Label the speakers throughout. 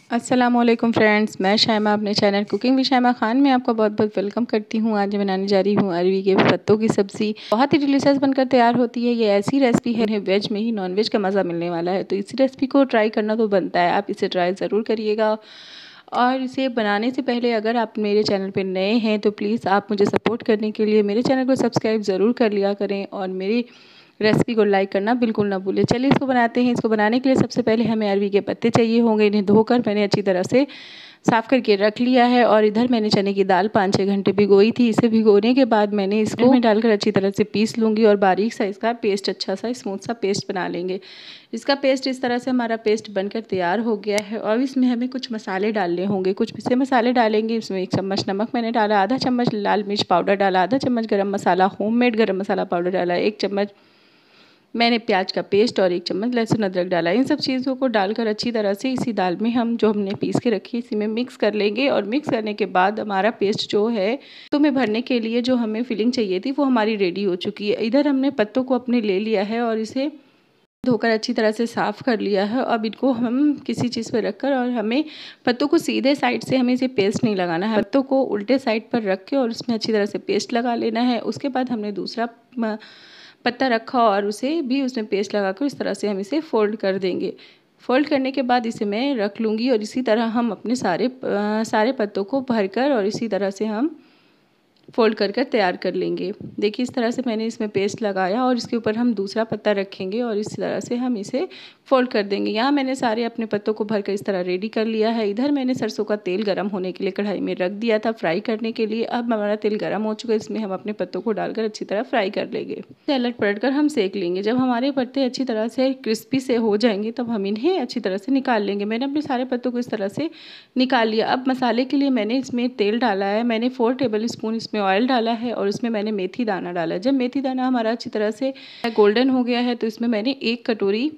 Speaker 1: अस्सलामुअलैकुम फ्रेंड्स, मैं शाइमा अपने channel cooking with Shaima Khan में आपका बहुत बहुत वेलकम करती हूँ। आज बनाने जा रही हूँ अरवी के पत्तों की सब्ज़ी। बहुत ही डिलीशियस बनकर तैयार होती है। ये ऐसी रेसिपी है वेज में ही नॉन वेज का मज़ा मिलने वाला है, तो इसी रेसिपी को ट्राई करना तो बनता है। आप इसे ट्राई ज़रूर करिएगा। और इसे बनाने से पहले अगर आप मेरे चैनल पर नए हैं तो प्लीज़ आप मुझे सपोर्ट करने के लिए मेरे चैनल को सब्सक्राइब ज़रूर कर लिया करें और मेरी रेसिपी को लाइक करना बिल्कुल ना भूलें। चलिए इसको बनाते हैं। इसको बनाने के लिए सबसे पहले हमें अरवी के पत्ते चाहिए होंगे। इन्हें धोकर मैंने अच्छी तरह से साफ़ करके रख लिया है। और इधर मैंने चने की दाल 5-6 घंटे भिगोई थी। इसे भिगोने के बाद मैंने इसको में डालकर अच्छी तरह से पीस लूँगी और बारीक सा इसका पेस्ट, अच्छा सा स्मूथ सा पेस्ट बना लेंगे। इसका पेस्ट इस तरह से हमारा पेस्ट बनकर तैयार हो गया है। और इसमें हमें कुछ मसाले डालने होंगे, कुछ पिसे मसाले डालेंगे। इसमें 1 चम्मच नमक मैंने डाला, आधा चम्मच लाल मिर्च पाउडर डाला, आधा चम्मच गरम मसाला, होममेड गरम मसाला पाउडर डाला, 1 चम्मच मैंने प्याज का पेस्ट और 1 चम्मच लहसुन अदरक डाला। इन सब चीज़ों को डालकर अच्छी तरह से इसी दाल में हम जो हमने पीस के रखी इसी में मिक्स कर लेंगे। और मिक्स करने के बाद हमारा पेस्ट जो है तो में भरने के लिए जो हमें फिलिंग चाहिए थी वो हमारी रेडी हो चुकी है। इधर हमने पत्तों को अपने ले लिया है और इसे धोकर अच्छी तरह से साफ़ कर लिया है। अब इनको हम किसी चीज़ पर रखकर, और हमें पत्तों को सीधे साइड से हमें इसे पेस्ट नहीं लगाना है, पत्तों को उल्टे साइड पर रख के और उसमें अच्छी तरह से पेस्ट लगा लेना है। उसके बाद हमने दूसरा पत्ता रखा और उसे भी उसमें पेस्ट लगाकर इस तरह से हम इसे फोल्ड कर देंगे। फोल्ड करने के बाद इसे मैं रख लूँगी और इसी तरह हम अपने सारे पत्तों को भरकर और इसी तरह से हम फोल्ड कर तैयार कर लेंगे। देखिए इस तरह से मैंने इसमें पेस्ट लगाया और इसके ऊपर हम दूसरा पत्ता रखेंगे और इस तरह से हम इसे फोल्ड कर देंगे। यहाँ मैंने सारे अपने पत्तों को भरकर इस तरह रेडी कर लिया है। इधर मैंने सरसों का तेल गरम होने के लिए कढ़ाई में रख दिया था फ्राई करने के लिए। अब हमारा तेल गरम हो चुका है, इसमें हम अपने पत्तों को डालकर अच्छी तरह फ्राई कर लेंगे। अलट पलट कर हम सेक लेंगे। जब हमारे पत्ते अच्छी तरह से क्रिस्पी से हो जाएंगे तब हम इन्हें अच्छी तरह से निकाल लेंगे। मैंने अपने सारे पत्तों को इस तरह से निकाल लिया। अब मसाले के लिए मैंने इसमें तेल डाला है। मैंने 4 टेबल स्पून इसमें ऑयल डाला है और इसमें मैंने मेथी दाना डाला है। जब मेथी दाना हमारा अच्छी तरह से गोल्डन हो गया है तो इसमें मैंने 1 कटोरी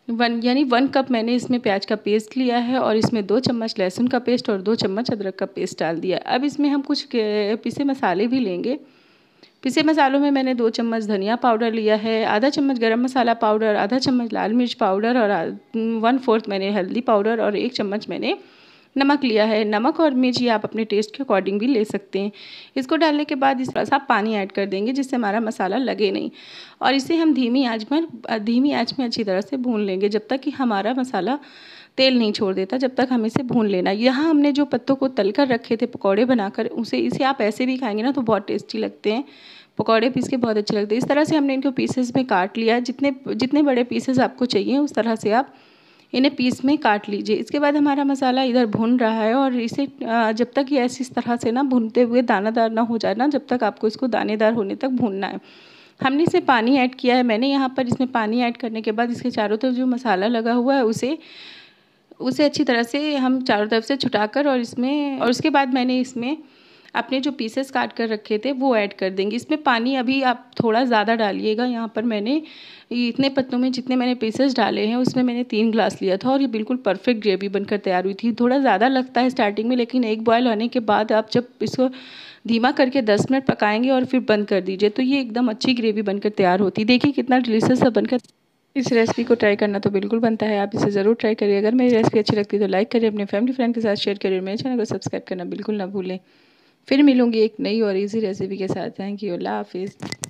Speaker 1: 1 कप मैंने इसमें प्याज का पेस्ट लिया है और इसमें 2 चम्मच लहसुन का पेस्ट और 2 चम्मच अदरक का पेस्ट डाल दिया। अब इसमें हम कुछ पिसे मसाले भी लेंगे। पिसे मसालों में मैंने 2 चम्मच धनिया पाउडर लिया है, आधा चम्मच गरम मसाला पाउडर, आधा चम्मच लाल मिर्च पाउडर और 1/4 मैंने हल्दी पाउडर और 1 चम्मच मैंने नमक लिया है। नमक और मिर्च ये आप अपने टेस्ट के अकॉर्डिंग भी ले सकते हैं। इसको डालने के बाद इस तरह आप पानी ऐड कर देंगे जिससे हमारा मसाला लगे नहीं। और इसे हम धीमी आंच में अच्छी तरह से भून लेंगे जब तक कि हमारा मसाला तेल नहीं छोड़ देता, जब तक हम इसे भून लेना। यहाँ हमने जो पत्तों को तल कर रखे थे पकौड़े बनाकर, इसे आप ऐसे भी खाएंगे ना तो बहुत टेस्टी लगते हैं। पकौड़े पीस के बहुत अच्छे लगते हैं। इस तरह से हमने इनको पीसेस में काट लिया। जितने बड़े पीसेस आपको चाहिए उस तरह से आप इन्हें पीस में काट लीजिए। इसके बाद हमारा मसाला इधर भुन रहा है और इसे जब तक ये ऐसी इस तरह से ना भुनते हुए दानादार ना हो जाए ना, जब तक आपको इसको दानेदार होने तक भूनना है। हमने इसे पानी ऐड किया है। मैंने यहाँ पर इसमें पानी ऐड करने के बाद इसके चारों तरफ जो मसाला लगा हुआ है उसे अच्छी तरह से हम चारों तरफ से छुटाकर और उसके बाद मैंने इसमें अपने जो पीसेस काट कर रखे थे वो ऐड कर देंगे। इसमें पानी अभी आप थोड़ा ज़्यादा डालिएगा। यहाँ पर मैंने इतने पत्तों में जितने मैंने पीसेस डाले हैं उसमें मैंने 3 ग्लास लिया था और ये बिल्कुल परफेक्ट ग्रेवी बनकर तैयार हुई थी। थोड़ा ज़्यादा लगता है स्टार्टिंग में, लेकिन एक बॉयल होने के बाद आप जब इसको धीमा करके 10 मिनट पकाएंगे और फिर बंद कर दीजिए तो ये एकदम अच्छी ग्रेवी बनकर तैयार होती है। देखिए कितना डिलीशियस सा बनकर। इस रेसिपी को ट्राई करना तो बिल्कुल बनता है, आप इसे ज़रूर ट्राई करिए। अगर मेरी रेसिपी अच्छी लगती है तो लाइक करिए, अपने फैमिली फ्रेंड के साथ शेयर करिए, मेरे चैनल को सब्सक्राइब करना बिल्कुल ना भूलें। फिर मिलूंगी एक नई और इजी रेसिपी के साथ। थैंक यू, अल्लाह हाफिज़।